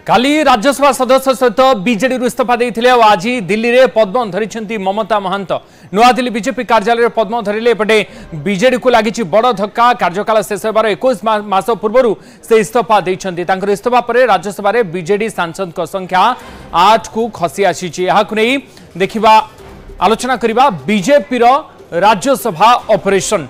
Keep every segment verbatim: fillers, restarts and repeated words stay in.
काली राज्यसभा सदस्य सहित बीजेडी इस्तीफा देते आज दिल्ली में पद्म धरी ममता महांत नुआ दिल्ली बीजेपी कार्यालय पद्म धरिले एपटे बीजेडी को लगी बड़ धक्का कार्यकाल शेष होबार इक्कीस मास पूर्व से इस्तीफा देते इस्तीफा पर राज्यसभा बीजेडी सांसद संख्या आठ को खसी आसी देखा आलोचना करवा बीजेपी राज्यसभा ऑपरेशन।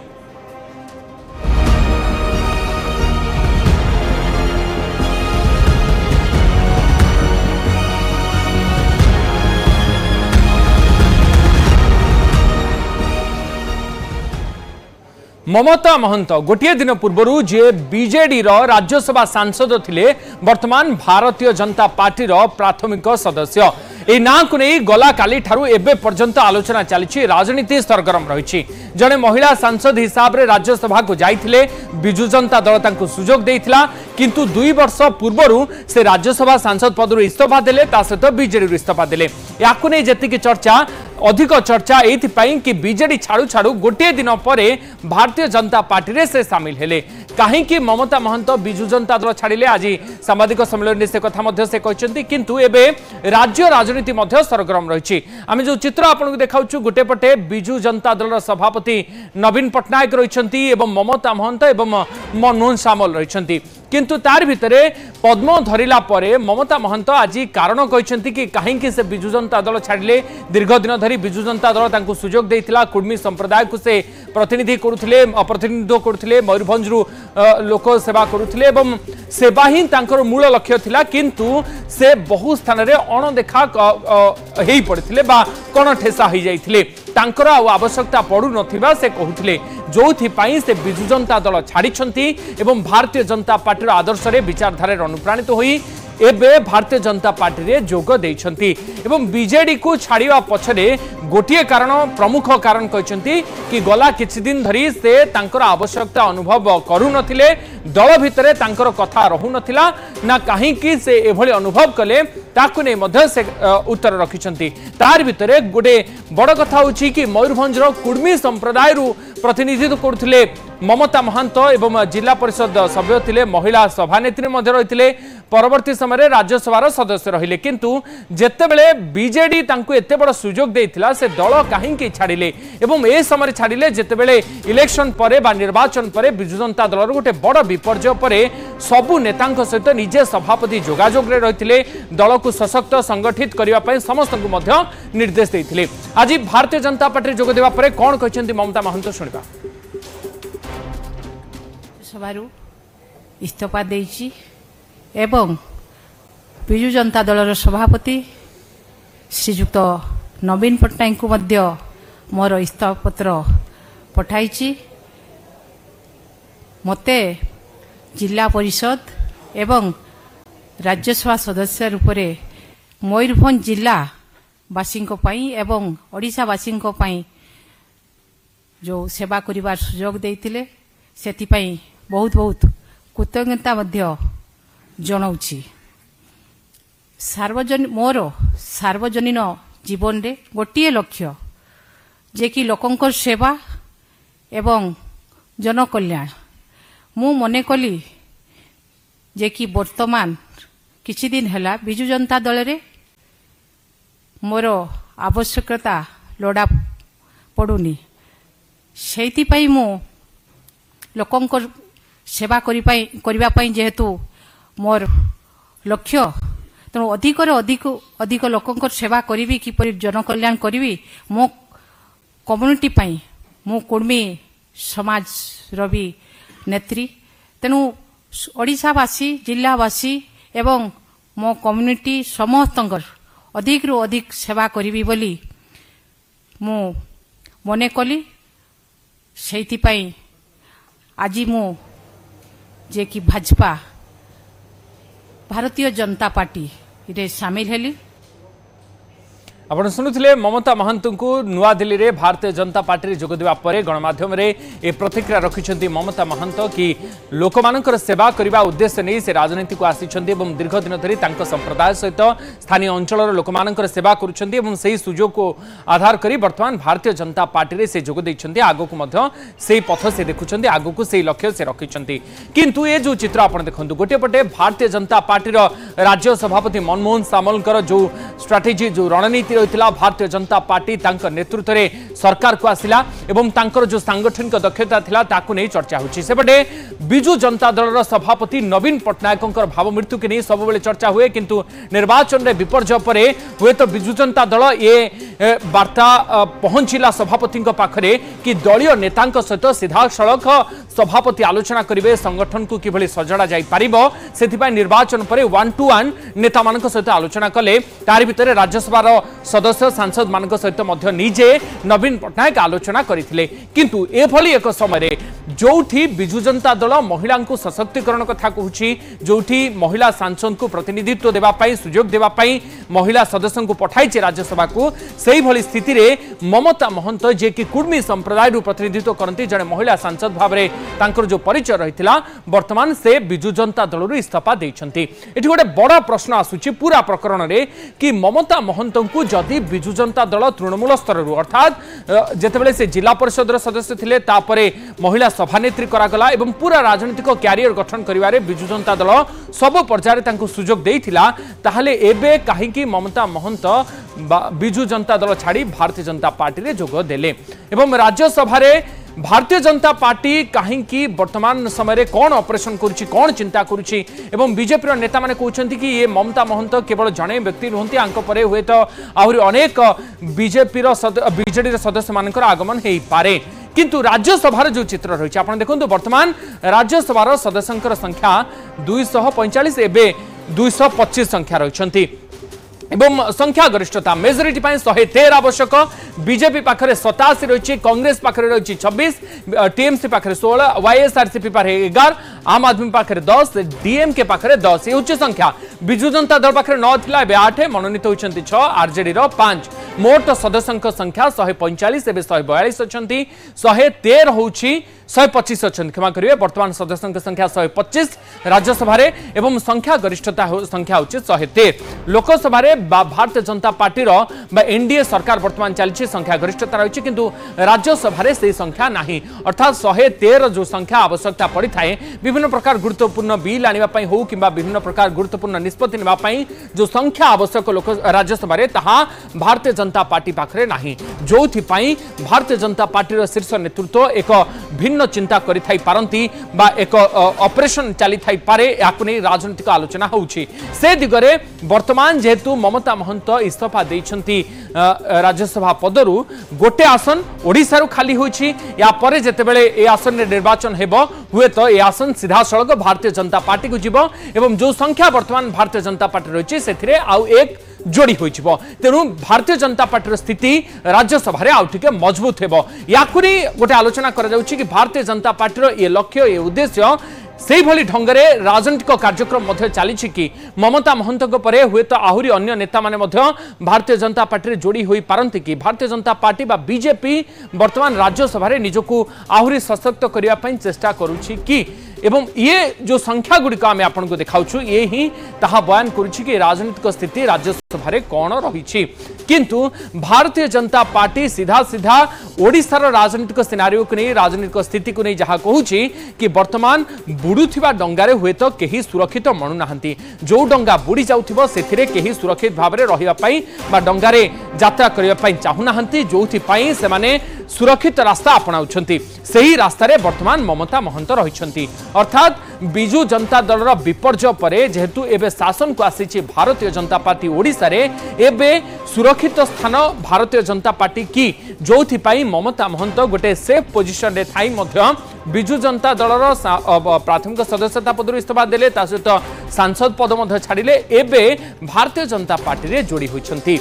ममता महंत गोटे दिन पूर्व जे बीजेडी राज्यसभा सांसद थिले वर्तमान भारतीय जनता पार्टी प्राथमिक सदस्य ए ना को नहीं गला काली ठारू एबे पर्यंत आलोचना चली राजनीति सरगरम रही। जड़े महिला सांसद हिसाब से राज्यसभा को जाइथिले बिजु जनता दल तांको सुजोग देइथिला किंतु दुई वर्ष पूर्व से राज्यसभा सांसद पदर इस्तीफा देले ता सहित बीजेडी इस्तीफा देले याकु नहीं जेतिकी चर्चा अधिक चर्चा एथि कि बीजेडी छाड़ू छाड़ू गोटे दिन पर भारतीय जनता पार्टी रे से सामिल हेले कहीं ममता महंत बिजु जनता दल छाड़िले आज सांबादिक सम्मेलन में से कथा मध्य से कहते किंतु एबे राज्य राजनीति मध्य सरगरम रही। आम जो चित्र आपको देखाऊँ गोटे पटे बिजु जनता दल सभापति नवीन पट्टनायक रही ममता महंत एवं मनमोहन सामल रही किंतु तार भितरे पद्म धरिला परे ममता महंत आज कारण कहते कि कहीं से बिजु जनता दल छाड़िले दीर्घ दिन धरी बिजु जनता दल तांको सुजोग देइथिला कुर्मी संप्रदाय को से प्रतिनिधि करुथिले प्रतिनिधित्व करुथिले मयूरभंज रु लोक सेवा करुथिले एवं सेवा ही तांकर मूल लक्ष्य थिला किंतु से बहु स्थान रे अणदेखा हेई पड़िथिले बा कोन ठेसा हो जाइथिले तांकर आवश्यकता पड़ू नथिबा से कहूथिले जोथि से बिजु जनता दल छाड़ी एवं भारतीय जनता पार्टी आदर्श रे विचारधारा अनुप्राणित होई एबे भारतीय जनता पार्टी रे जोग देइछंती एवं बीजेडी को छाड़िया पछरे गोटे कारण प्रमुख कारण कहते कि गला किछि दिन धरी से तांकर आवश्यकता अनुभव करू नथिले दल भितरे तांकर कथा रहू नथिला ना कहीं कि से एभली अनुभव कले ताकु नै मध्य से उत्तर रखिछंती। तार भितरे गोटे बड़ कथा होछि कि मयूरभंज रो कुर्मी संप्रदाय रु प्रतिनिधित्व करथिले ममता महंत एवं जिला परिषद सभ्य थिले महिला सभानेत्री मध्य रहिथिले परवर्ती समय राज्यसभा सदस्य रहिले किंतु जेतेबेले बीजेडी तांको एते बड़ सुजोग देइथिला से दल कहीं छाड़िले एवं ए समय छाड़िले जेतेबेले इलेक्शन परे बा निर्वाचन परे बिजु जनता दल गोटे बड़ विपर्जय परे सबु नेतांक सहित निजे सभापति जोगाजोग रे रहिथिले दल को सशक्त संगठित करिवा पय समस्त को मध्य निर्देश देइथिले। आज भारतीय जनता पार्टी जोग देवा परे कोन कहछन्ती ममता महंत सुनिबा। सभारु इस्तीफा देइछि एवं बिजु जनता दलर सभापति श्रीजुक्त नवीन पट्टनायक को मध्य मोर इस्तीफा पत्र पठाइछि। मते जिला परिषद एवं राज्यसभा सदस्य रूप में मयूरभंज जिला वासी एवं ओडिशावासी जो सेवा करिवार सुजोग देइतिले सेतिपई बहुत बहुत कृतज्ञता मध्य जनाउछि। सार्वजनिक मोर सार्वजनिक जीवन रे गोटे लक्ष्य जे कि लोकंकर सेवा एवं जनकल्याण मु मने कली जे कि वर्तमान किछि दिन हैला बिजु जनता दल रे मोर आवश्यकता लोड़ा पड़ुनी सेतिपई मु लोकंकर सेवा करिबा पई जेहेतु मोर लक्ष्य तेणु अधिक अधिक अधिक लोकंकर सेवा करी किपरि जनकल्याण करी मो कम्युनिटी पई मु कुर्मी समाज रवि नेत्री तेणु ओडिशावासी जिलावासी एवं मो कम्युनिटी समस्त अधिक रु अधिक सेवा करी बोली मु मने कली सेइथिपई आज मु जे कि भाजपा भारतीय जनता पार्टी रे शामिल हेली। आपण शुणुले ममता महंत को नुआ दिल्ली रे भारतीय जनता पार्टी जोग देवा परे गणमाध्यम रे ए प्रतिक्रिया रखिछंती ममता महंत कि लोक मानकर सेवा करबा उद्देश्य नहीं से राजनीति को आसीछंती एवं दीर्घ दिन धरी तांको संप्रदाय सहित स्थानीय अंचल लोक मानकर सेवा करूछंती एवं सेही सुजोग को आधार करी वर्तमान भारतीय जनता पार्टी रे से जोग दैछंती आगो को मध्य सेही पथ से देखुछंती आगो को सेही लक्ष्य से रखिछंती किंतु ए जो चित्र आपण देखंतु गोटे पटे भारतीय जनता पार्टी रो राज्य सभापति मनमोहन सामलकर जो स्ट्रेटेजी जो रणनीति रही भारतीय जनता पार्टी तांकर नेतृत्व में सरकार को आसिला एवं तांकर जो सांगठनिक दक्षता थिला ताकू नहीं चर्चा होची सेपटे बिजू जनता दल सभापति नवीन पट्टनायक भाव मृत्यु के नहीं सब बेले चर्चा हुए किंतु निर्वाचन में विपर्जय पर हुए तो बिजू जनता दल ये वार्ता पहुंचला सभापति पाखरे कि दलीय नेता सहित सीधा सड़क सभापति आलोचना करेंगे संगठन को किभली सजड़ा जाई पारिबो सेथिपाई निर्वाचन पर वन टू वन नेता मानक सहित आलोचना कले तारि भितर राज्यसभा सदस्य सांसद मानक सहित मध्य निजे नवीन पट्टनायक आलोचना करथिले किंतु एभली एक समय जोठी बिजू जनता दल महिला को सशक्तिकरण कथा कहूछि जोठी महिला सांसद को प्रतिनिधित्व देवा पाई सुजोग देवा पाई महिला सदस्य को पठाइছে राज्यसभा को सेही भली स्थिति रे ममता महंत जे कि कुर्मी संप्रदाय रु प्रतिनिधित्व करती जने महिला सांसद भाव रे तांकर जो परिचय रहितला वर्तमान से बिजू जनता दल रु इस्तीफा देइछंती एठी गोटे बड़ा प्रश्न आसुछि पूरा प्रकरण रे कि ममता महंत को जदि बिजू जनता दल तृणमूल स्तर रु अर्थात जेतेबेले से जिला परिषद सदस्य थिले तापरे महिला सभानेत्री करागला एवं पूरा राजनीतिक क्यारियर गठन करिवारे बिजू जनता दल सब पर्यायर तांको सुजोग देइथिला ताहले एबे काहेकि ममता महंत बिजू जनता दल छाड़ी भारतीय जनता पार्टी रे जोग देले एवं राज्यसभा रे भारतीय जनता पार्टी कहीं वर्तमान समय कौन ऑपरेशन करुच्ची कौन चिंता करुच्ची एवं बीजेपी नेता माने कहते कि ये ममता महंत केवल जड़े व्यक्ति नुहति आंक पर हुए तो आहरी अनेक बीजेपी बीजेडी सदस्य मानकर आगमन हो पारे किंतु राज्यसभा जो चित्र रही है देखो वर्तमान राज्यसभा सदस्यों संख्या दुईश पैंचाश एवं दुईश पच्चीस संख्या रही एवं संख्या गरिष्ठता मेजोरिटी पाई शहे तेर आवश्यक बीजेपी पाखरे सतासी रही कांग्रेस पाखरे रही छब्बीस टीएमसी पाखरे सोलह वाईएसआरसीपी पाखरे एगार आम आदमी पाखरे दस डीएमके पाखरे दस ये उच्च संख्या बिजू जनता दल पाखरे नौ थिला एबे आठ मनोनीत होइछंती छह आरजेडी रो पांच मोट सदस्यंक संख्या शहे पैंचाश एबे शहे बयालीस अछंती शहे तेर होउछि शहे पच्चीस अच्छे क्षमा करेंगे वर्तमान सदस्यों संख्या शहे पच्चीस राज्यसभा एवं संख्या गरिष्ठता संख्या होची शहे तेर लोकसभा भारतीय जनता पार्टी एनडीए सरकार वर्तमान चलती संख्या गरिष्ठता रही किंतु राज्यसभा से संख्या नहीं अर्थात शहे तेर जो संख्या आवश्यकता पड़ी था विभिन्न प्रकार गुरुत्वपूर्ण बिल आने हो कि विभिन्न प्रकार गुरुत्वपूर्ण निष्पत्ति नापी जो संख्या आवश्यक लोक राज्यसभा ताहा भारतीय जनता पार्टी पाखरे नहीं जो भारतीय जनता पार्टी शीर्ष नेतृत्व एक भिन्न चिंता करि थाई पारंती बा एक ऑपरेशन चली थाई पारे याकु नै राजनीतिक आलोचना होउछि से दिगरे वर्तमान जेहेतु ममता महंत इस्तीफा दैछंती राज्यसभा पदरु गोटे आसन ओडिसा रु खाली होइछि या परे जेतेबेले ए आसन रे निर्वाचन हेबो हुए तो ए आसन सीधा सड़क भारतीय जनता पार्टी को जीवो एवं जो संख्या वर्तमान भारतीय जनता पार्टी रहिछि सेथिरे आउ एक जोड़ी होइछिबो तेनु भारतीय जनता पार्टी स्थिति राज्यसभा रे आउ टिके मजबूत हेबो याकुरी गोटे आलोचना करा जाउछि कि भारतीय जनता पार्टी रो ये लक्ष्य ये उद्देश्य से भली ढंगरे राजनीतिक कार्यक्रम मध्य चली कि ममता महंत परे हुए तो आहरी अन्य नेता माने मध्य भारतीय जनता पार्टी रे जोड़ी होई पारंती कि भारतीय जनता पार्टी बा बीजेपी वर्तमान राज्यसभा रे निजको आहरी सशक्त करिया पई चेष्टा करूछि कि एवं ये जो संख्या गुड़िक आम आपको देखाऊँ ये ही ताहा बयान करुछि कि राजनीतिक स्थिति राज्यसभा रे कौन रही किंतु भारतीय जनता पार्टी सीधा सीधा ओडिशार राजनीतिक सिनारियो को नहीं राजनीतिक स्थिति को नहीं जहाँ कहूँ कि वर्तमान बुड़ुथिबा डंगारे हुए तो कहीं सुरक्षित मणु नाहंती जो डंगा बुड़ी जाउथिबो सेथिरे कहीं सुरक्षित भाव में रहिबा पई बा डंगारे यात्रा करिबा पई चाहू नाहंती जोथि पई से माने सुरक्षित रास्ता अपनाउछंती सही रास्ता रे वर्तमान ममता महंत रहिछंती अर्थात बिजू जनता दल विपर्जय परे जेहेतु एबे शासन को आसी भारतीय जनता पार्टी ओडिशा रे एबे सुरक्षित स्थान भारतीय जनता पार्टी की जोथि पई ममता महंत गोटे सेफ पोजिशन रे थाई मध्य बिजू जनता दल प्राथमिक सदस्यता पदर इस्तीफा देले ता सहित सांसद पद मध्य छाड़िले एबे भारतीय जनता पार्टी रे जोड़ी होइछंती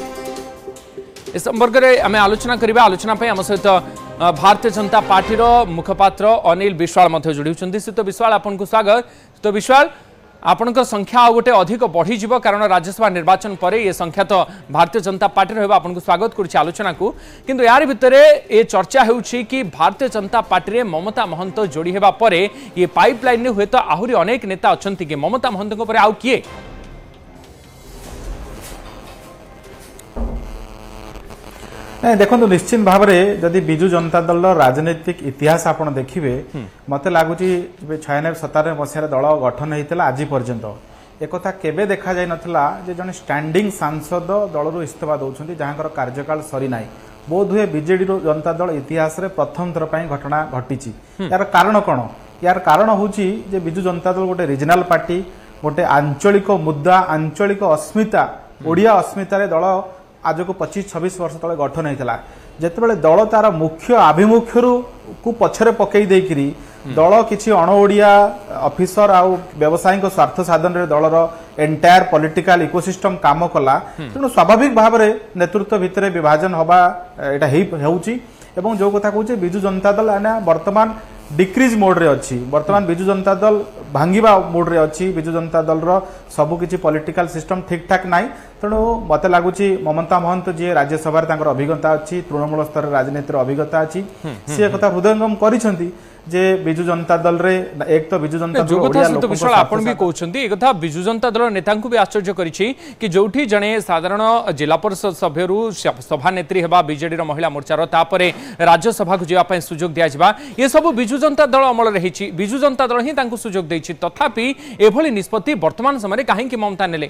इस संपर्क में आम आलोचना करबा आलोचना पे आम सहित भारतीय जनता पार्टी मुखपात्र अनिल विश्वाल जोड़ी होती श्रीत विश्वाल आपन को स्वागत। तो विश्वाल आपणकर संख्या आ गोटे अधिक बढ़ी जीव कारण राज्यसभा निर्वाचन पर ये संख्या तो भारतीय जनता पार्टी रहा आपको स्वागत करुच्ची आलोचना को किंतु यार भितर ये चर्चा होउछि कि भारतीय जनता पार्टी रे ममता महंत जोड़ी हेबा परे ये पाइपलाइन हुए तो आहरी अनेक नेता अछंती कि ममता महंत पर आउ किए नहीं देखो निश्चित भाव में जदि बिजु जनता दल राजनीतिक इतिहास आप देखिए मत लगुच छयानबे सतानबे मसीह दल गठन होता आज पर्यंत एक केवे देखा जाई नथिला जे जने स्टैंडिंग सांसद दलरू इस्तीफा दौरान जहां कार्यकाल सरी ना बोध हुए बीजेडी जनता दल इतिहास रे प्रथम थर पर घटना घटी यार कारण कौन यार कारण हूँ बिजु जनता दल गोटे रिजनाल पार्टी गोटे आंचलिक मुद्दा आंचलिक अस्मिता ओडिया अस्मितार दल आज को पच्चीस छब्बीस वर्ष तले गठन होता जितेबाला दल तार मुख्य आभिमुख्य को पछरे पकई देकरी दल किसी अण ओडिया ऑफिसर आउ व्यवसायिक स्वार्थ साधन रे दलर एंटायर पॉलिटिकल इकोसिस्टम काम कला तेणु स्वाभाविक भाव में नेतृत्व भितर विभाजन हवा यहाँ होउची एवं जो कथा कहूँ बिजु जनता दल आना वर्तमान डिक्रिज मोड रे अच्छी वर्तमान बिजु जनता दल भांगिबा मोड रे अच्छी बिजु जनता दल रो सबु किछि पॉलिटिकल सिस्टम ठीक ठाक नाही तेणु मत लगुच ममता महंत जी राज्यसभा अभिज्ञता अच्छी तृणमूल स्तर राजनीतिर अभिज्ञता अच्छी सी कथा हृदयंगम करिसेंती जे बिजु जनता दल रे एक तो बिजु जनता जो कथा सहित विशाल आपण भी कहउछंती एक कथा बिजु जनता दल नेता को भी आश्चर्य करिछि कि जोठी जणे साधारण जिला परिषद सभ्यरू सभा नेत्री हेबा बीजेडी रो महिला मोर्चा रो तापरे राज्यसभा को जेवा पय सुजोग दिया जिबा ये सब बिजु जनता दल अमल रहिछि बिजु जनता दल ही तांको सुजोग दैछि तथापि एभली निष्पत्ति वर्तमान समय काहे कि ममता नेले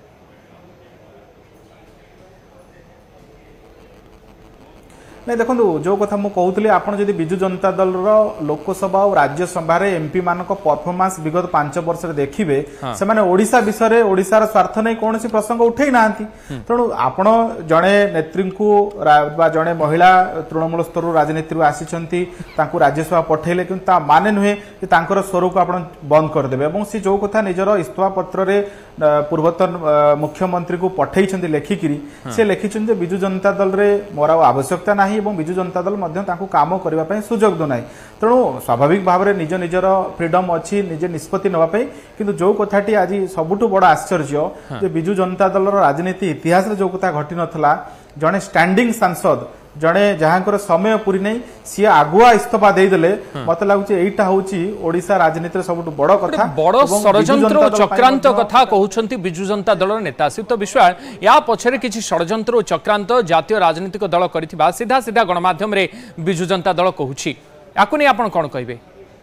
नहीं देखो जो कथा मुझे कहूली आपड़ जब बिजु जनता दल लोकसभा और राज्यसभा एमपी मान परफॉर्मेंस विगत पांच वर्ष देखिए से माने ओडिशा विषय ओडिशार स्वार्थ नहीं कौन प्रसंग उठे ना तेणु आपण जड़े नेत्री को जड़े महिला तृणमूल स्तर राजनीति आसी राज्यसभा पठेले कि माने नुहे कि स्वर को आप बंद करदे और सी जो कथा निजर इस्तीफा पत्र पूर्वतन मुख्यमंत्री को पठे लेखिकी से लिखिं बिजु जनता दल रे मोर आवश्यकता ना बिजु जनता दल काम करने सुजोग दो ना तेणु स्वाभाविक भाव में निज निजर फ्रीडम अच्छी निजे निष्पत्ति नापी किंतु जो कथाटी आज सबुठ बड़ आश्चर्य बिजु जनता दल राजनीति इतिहास जो कथा घटी नाला जड़े स्टैंडिंग सांसद जड़े जहां समय पूरी नहीं सी आगुआ इस्तीफा देदेले मत लगुच एटा होची ओडिशा राजनीति सब बड़ कथा बड़ षड्यंत्र चक्रांत कथा कहउछंती बिजु जनता दल नेता सित विश्वास या पछरे किछि षड्यंत्र चक्रांत जातीय राजनीतिक दल करिथिबा सीधा सीधा गणमाध्यम रे बिजु जनता दल कहउछि याकु नै आपण कोन कहबे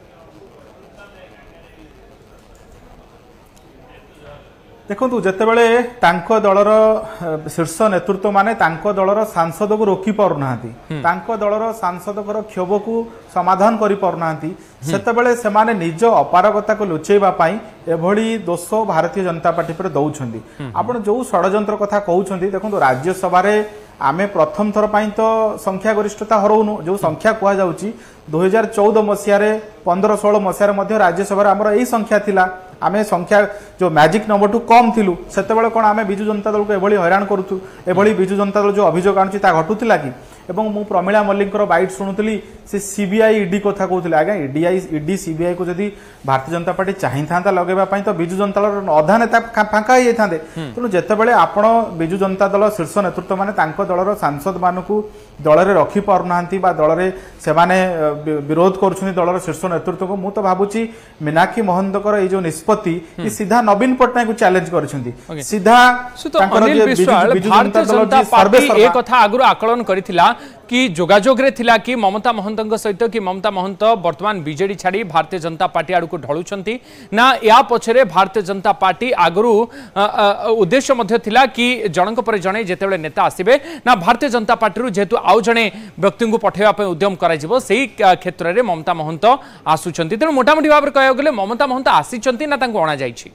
देखो जितेबाला दलर शीर्ष नेतृत्व माने दलर सांसद को रोकी पार ना दलर सांसद क्षोभ को समाधान कर पारना सेतेबेले सेमाने निज अपारगता को लुचेवाई एभली दोष भारतीय जनता पार्टी पर दौरान आपण जो षड्यंत्र कथा कहते देखो राज्यसभा आमे प्रथम थर पाई तो संख्या गरिष्ठता हरौनु जो संख्या कह जाउची दो हज़ार चौदह मसीह पंद्रह सोलह मसीह राज्यसभा आमर यही संख्या थिला आमे संख्या जो मैजिक नंबर टू कम थिलु सेतेबेले कोन आमे बिजु जनता दल को एभली हैरान करूथु एभली बिजु जनता दल जो अभियोग आनुची ता घटुतिला कि एवं मु प्रमिला मल्लिक बाइट शुणुली से सीबीआई ईडी कथा कहते आज्ञा ईडीआई ईडी सीबीआई को जदि भारतीय जनता पार्टी चाही था लगेगा तो बिजु जनता दल अधा नेता फांका ही था तेणु जितेबाला आपण बिजु जनता दल शीर्ष नेतृत्व माने दलर सांसद मानक दल में रखी पारना दल में से विरोध कर दलर शीर्ष नेतृत्व को मुझे भावुची मीनाक्षी महंतर ये जो निष्पत्ति सीधा नवीन पट्टनायक को चैलेंज कर सीधा भारतीय जनता पार्टी एक कथा आगु आकलन करिथिला कि जोगाजोग रे थिला कि ममता महंत सहित कि ममता महंत वर्तमान बीजेडी छाड़ी भारतीय जनता पार्टी आड़ को ढलुंट ना या पछरे भारतीय जनता पार्टी आगु उद्देश्य मध्य थिला कि जनक पर जणे जेतेबेले नेता आसीबे ना भारतीय जनता पार्टी जेहेतु आउ जणे व्यक्ति को पठेवा पे उद्यम कराजिबो सेही क्षेत्र में ममता महंत आसुचंती तेणु मोटामोटी भाव में कहया गले ममता महंत आसीचंती ना तांको अणा जाइछि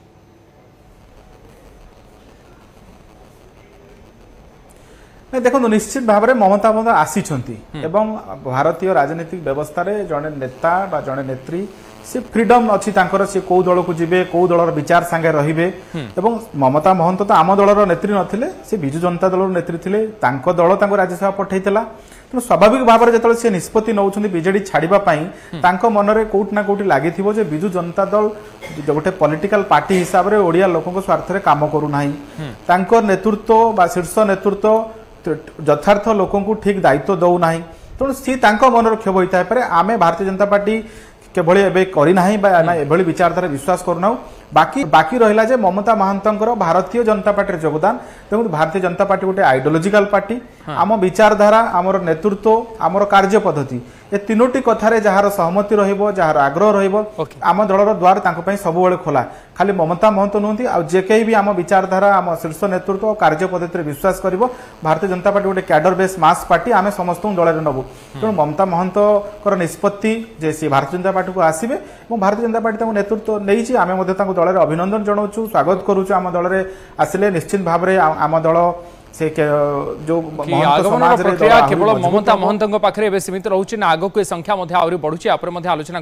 देखो निश्चित भाव में ममता महंत आसी एवं भारतीय राजनीतिक व्यवस्था रे जड़े नेता बा जड़े नेत्री से फ्रीडम अच्छी सी कौ दल को जीवे कौ दलर विचार सांगे रहिबे एवं ममता महंत तो आम दलर नेत्री नथिले से बिजु जनता दलर नेत्री थिले तांको दल तांको राज्यसभा पठैतला तेणु स्वाभाविक भाव में जो सी निष्पत्ति नौ बीजेडी छाड़ा मनरे कौट ना कौटी लगी विजु जनता दल गोटे पॉलिटिकल पार्टी हिसाब से ओडिया लोकों स्वार्थ में काम करूना नेतृत्व बा शीर्ष नेतृत्व यथार्थ लोकों ठीक दायित्व दौना तेणु सी मनर क्षोभ होता है आम भारतीय जनता पार्टी केभली एबे करना एभली विचारधारा विश्वास करूना बाकी बाकी रहा जे ममता महांतर भारतीय जनता पार्टी योगदान देखो भारतीय जनता पार्टी गोटे आइडियोलॉजिकल पार्टी आम विचारधारा आमर नेतृत्व आमर कार्य पद्धति ए तीनोटी कथार जार सहमति जार आग्रह रम दलर द्वार सब खोला खाली ममता महंत नुहति जे कहीं भी आम विचारधारा आम शीर्ष नेतृत्व और कार्य पद्धति विश्वास कर भारतीय जनता पार्टी गोटे कैडर बेस मास पार्टी आम समस्त दल में नबू तेणु ममता महंत निष्पत्ति जे सी भारतीय जनता पार्टी को आसवे और भारतीय जनता पार्टी नेतृत्व नहीं आम दल में अभिनंदन जनाऊँ स्वागत करुचु आम दल में आसिले निश्चित भाव में आम दल से जो आगमन प्रक्रिया केवल ममता महंत पाखे सीमित रोचे ना आगक संख्या बढ़ुची आलोचना